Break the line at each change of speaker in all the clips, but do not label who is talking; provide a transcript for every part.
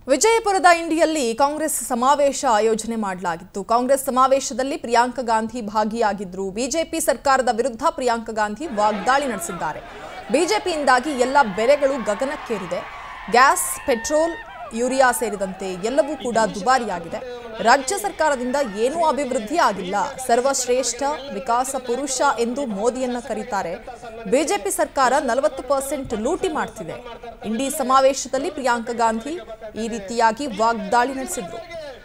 ವಿಜಯಪುರದ ಇಂಡಿಯಲ್ಲಿ ಕಾಂಗ್ರೆಸ್ ಸಮಾವೇಶ ಆಯೋಜನೆ ಮಾಡಲಾಗಿತ್ತು. ಕಾಂಗ್ರೆಸ್ ಸಮಾವೇಶದಲ್ಲಿ ಪ್ರಿಯಾಂಕಾ ಗಾಂಧಿ ಭಾಗಿಯಾಗಿದ್ದರು. ಬಿಜೆಪಿ ಸರ್ಕಾರದ ವಿರುದ್ಧ ಪ್ರಿಯಾಂಕಾ ಗಾಂಧಿ ವಾಗ್ದಾಳಿ ನಡೆಸಿದ್ದಾರೆ. ಬಿಜೆಪಿಯಿಂದಾಗಿ ಎಲ್ಲ ಬೆಲೆಗಳು ಗಗನಕ್ಕೇರಿದೆ. ಗ್ಯಾಸ್, ಪೆಟ್ರೋಲ್, ಯೂರಿಯಾ ಸೇರಿದಂತೆ ಎಲ್ಲವೂ ಕೂಡ ದುಬಾರಿಯಾಗಿದೆ. ರಾಜ್ಯ ಸರ್ಕಾರದಿಂದ ಏನೂ ಅಭಿವೃದ್ಧಿ ಆಗಿಲ್ಲ. ಸರ್ವಶ್ರೇಷ್ಠ ವಿಕಾಸ ಪುರುಷ ಎಂದು ಮೋದಿಯನ್ನ ಕರೀತಾರೆ. ಬಿಜೆಪಿ ಸರ್ಕಾರ 40% ಲೂಟಿ ಮಾಡ್ತಿದೆ. ಇಂಡಿ ಸಮಾವೇಶದಲ್ಲಿ ಪ್ರಿಯಾಂಕಾ ಗಾಂಧಿ ಈ ರೀತಿಯಾಗಿ ವಾಗ್ದಾಳಿ ನಡೆಸಿದ್ರು.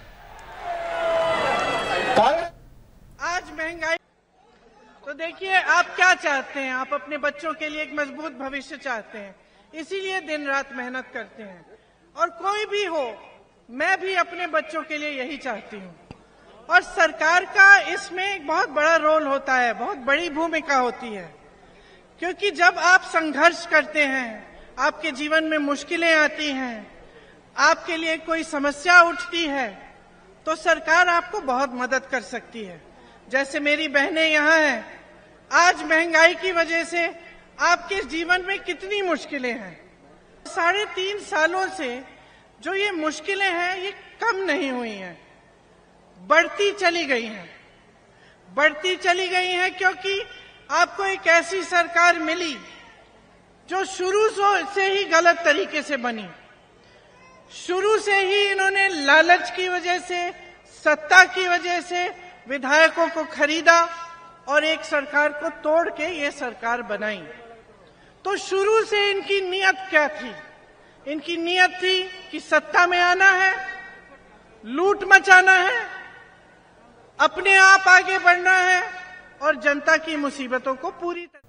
आज महंगाई तो देखिए, आप क्या चाहते हैं? आप अपने बच्चों के लिए एक मजबूत भविष्य चाहते हैं, इसीलिए दिन रात मेहनत करते हैं। और कोई भी हो, मैं भी अपने बच्चों के लिए यही चाहती हूँ। और सरकार का इसमें एक बहुत बड़ा रोल होता है, बहुत बड़ी भूमिका होती है, क्योंकि जब आप संघर्ष करते हैं, आपके जीवन में मुश्किलें आती हैं, आपके लिए कोई समस्या उठती है, तो सरकार आपको बहुत मदद कर सकती है। जैसे मेरी बहनें यहाँ हैं, आज महंगाई की वजह से आपके जीवन में कितनी मुश्किलें हैं। 3.5 सालों से जो ये मुश्किलें हैं, ये कम नहीं हुई हैं, बढ़ती चली गई हैं। बढ़ती चली गई हैं क्योंकि आपको एक ऐसी सरकार मिली जो शुरू से ही गलत तरीके से बनी। शुरू से ही इन्होंने लालच की वजह से, सत्ता की वजह से विधायकों को खरीदा और एक सरकार को तोड़ के ये सरकार बनाई। तो शुरू से इनकी नीयत क्या थी? इनकी नीयत थी कि सत्ता में आना है, लूट मचाना है, अपने आप आगे बढ़ना है और जनता की मुसीबतों को पूरी तरह